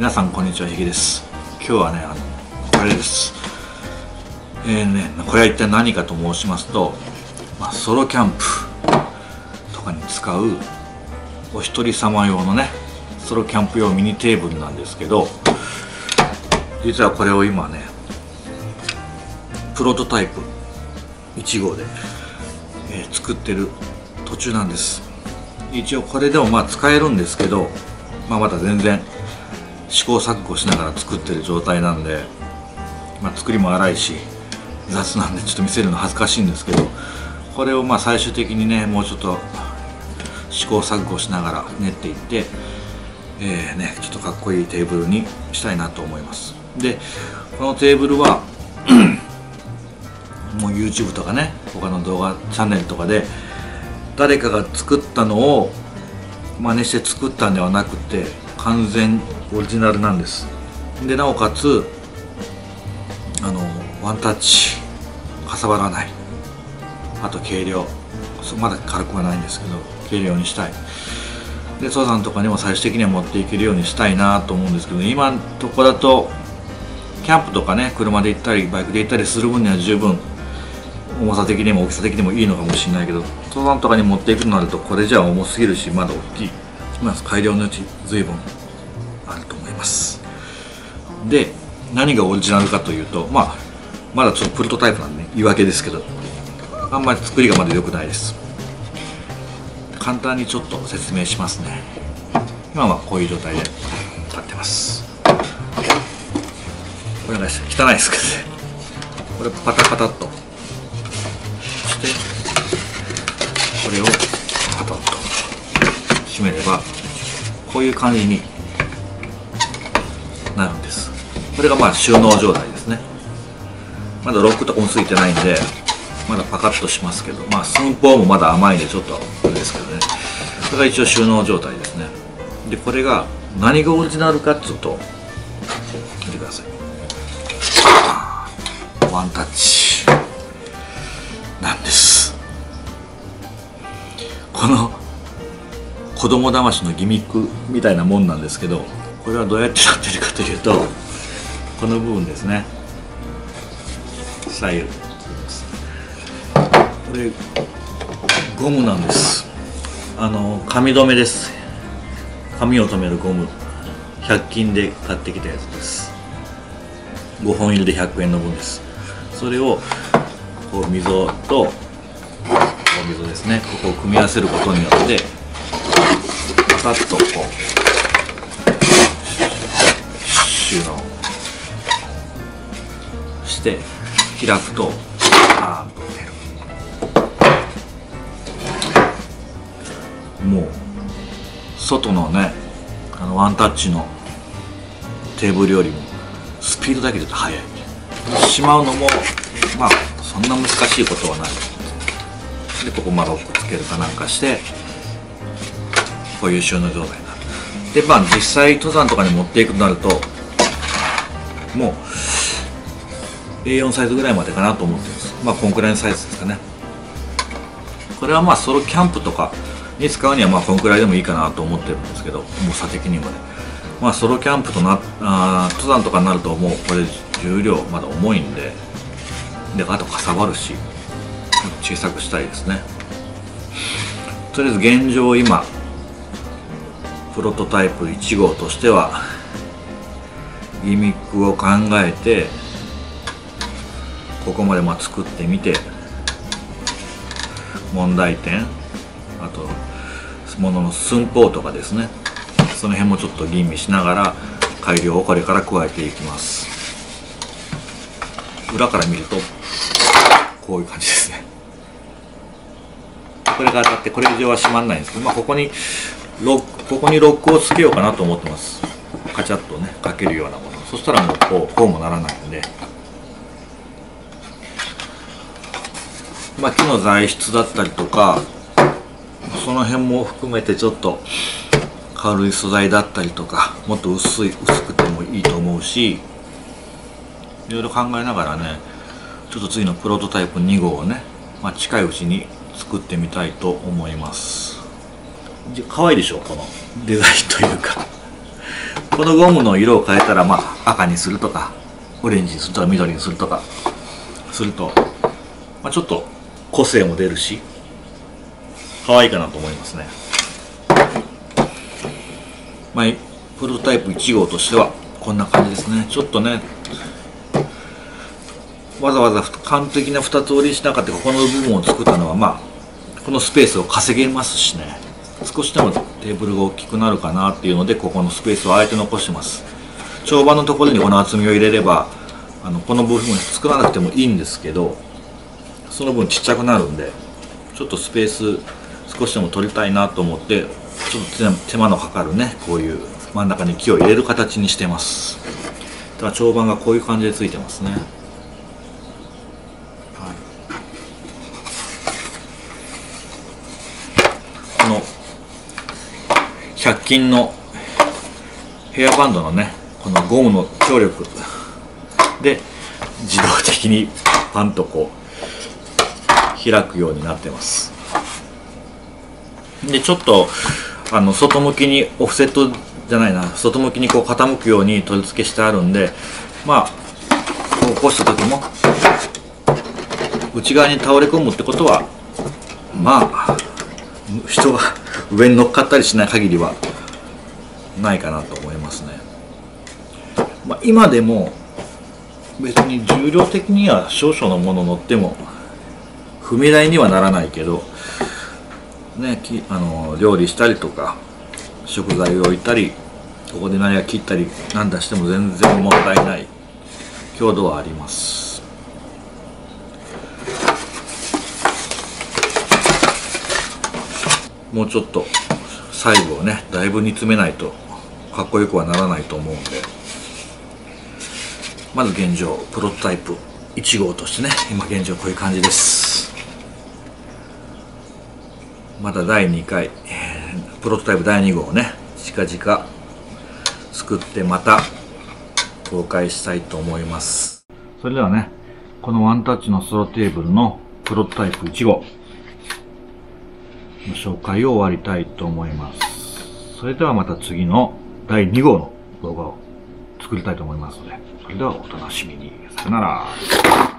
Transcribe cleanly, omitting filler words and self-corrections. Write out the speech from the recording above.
皆さんこんにちは、ひげです。今日はね、これです。これは一体何かと申しますと、ソロキャンプとかに使うお一人様用のね、ソロキャンプ用ミニテーブルなんですけど、実はこれを今ね、プロトタイプ1号で、作ってる途中なんです。一応これでも使えるんですけど、まだ全然試行錯誤しながら作ってる状態なんで、作りも荒いし雑なんでちょっと見せるの恥ずかしいんですけど、これを最終的にね、もうちょっと試行錯誤しながら練っていって、ちょっとかっこいいテーブルにしたいなと思います。でこのテーブルはもう YouTube とかね、他の動画チャンネルとかで誰かが作ったのを真似して作ったんではなくて、完全オリジナルなんです。でなおかつワンタッチかさばらない、あと軽量、まだ軽くはないんですけど軽量にしたい。で登山とかにも最終的には持っていけるようにしたいなと思うんですけど、今のところだとキャンプとかね、車で行ったりバイクで行ったりする分には十分重さ的にも大きさ的にもいいのかもしれないけど、登山とかに持っていくとなるとこれじゃ重すぎるし、まだ大きい、改良のうち随分あると思います。で何がオリジナルかというと、まだちょっとプロトタイプなんで言い訳ですけど、あんまり作りがまだ良くないです。簡単にちょっと説明しますね。今はこういう状態で立ってます。これが汚いですけどね、これパタパタっとしてこれをパタッと閉めればこういう感じになるんです。これが収納状態ですね。まだロックとかもついてないんでまだパカッとしますけど、寸法もまだ甘いんでちょっとあれですけどね、これが一応収納状態ですね。でこれが何がオリジナルかっつうと、見てください、ワンタッチなんです。この子供騙しのギミックみたいなもんなんですけど、これはどうやってなってるかというと、この部分ですね、左右、これゴムなんです。髪留めです。髪を留めるゴム、100均で買ってきたやつです。5本入りで100円の分です。それをこう溝と溝ですね、ここを組み合わせることによってパッとこう収納して開くとパーンと出る。もう外のね、ワンタッチのテーブルよりもスピードだけで言うと速い。しまうのもそんな難しいことはない。でここロックつけるかなんかしてこういう収納状態になる。で実際登山とかに持っていくとなるともう A4 サイズぐらいまでかなと思ってます。こんくらいのサイズですかね。これはソロキャンプとかに使うにはこんくらいでもいいかなと思ってるんですけど、重さ的にもね、ソロキャンプと登山とかになるともうこれ重量まだ重いんで、あとかさばるし小さくしたいですね。とりあえず現状今プロトタイプ1号としてはギミックを考えてここまで作ってみて、問題点、あと物の寸法とかですね、その辺もちょっと吟味しながら改良をこれから加えていきます。裏から見るとこういう感じですね。これが当たってこれ以上は閉まらないんですけど、ここにロックをつけようかなと思ってます。カチャッとねかけるようなもの。そしたらもうこうもならないんで、木の材質だったりとかその辺も含めてちょっと軽い素材だったりとか、もっと薄くてもいいと思うし、いろいろ考えながらね、ちょっと次のプロトタイプ2号をね、近いうちに作ってみたいと思います。可愛いでしょ、このデザインというかこのゴムの色を変えたら、まあ、赤にするとかオレンジにするとか緑にするとかすると、まあ、ちょっと個性も出るし可愛いかなと思いますね。まあ、プロトタイプ1号としてはこんな感じですね。ちょっとね、わざわざ完璧な2つ折りにしなかったここの部分を作ったのは、まあこのスペースを稼げますしね、少しでもテーブルが大きくなるかなっていうので、ここのスペースをあえて残してます。長板のところにこの厚みを入れればこの部分作らなくてもいいんですけど、その分ちっちゃくなるんで、ちょっとスペース少しでも取りたいなと思って、ちょっと手間のかかるね、こういう真ん中に木を入れる形にしてます。だから長板がこういう感じでついてますね。この100均のヘアバンドのね、このゴムの強力で自動的にパンとこう開くようになってます。でちょっと外向きにオフセットじゃないな、外向きにこう傾くように取り付けしてあるんで、まあこう起こした時も内側に倒れ込むってことは、まあ人が上に乗っかったりしない限りはないかなと思いますね。まあ、今でも別に重量的には少々のもの乗っても踏み台にはならないけどね、料理したりとか食材を置いたりここで何か切ったりなんだしても全然問題ない強度はあります。もうちょっと細部をねだいぶ煮詰めないとかっこよくはならないと思うんで、まず現状プロトタイプ1号としてね、今現状こういう感じです。また第2回プロトタイプ第2号をね近々作ってまた公開したいと思います。それではね、このワンタッチのソロテーブルのプロトタイプ1号の紹介を終わりたいと思います。それではまた次の第2号の動画を作りたいと思いますので、それではお楽しみに。さよなら。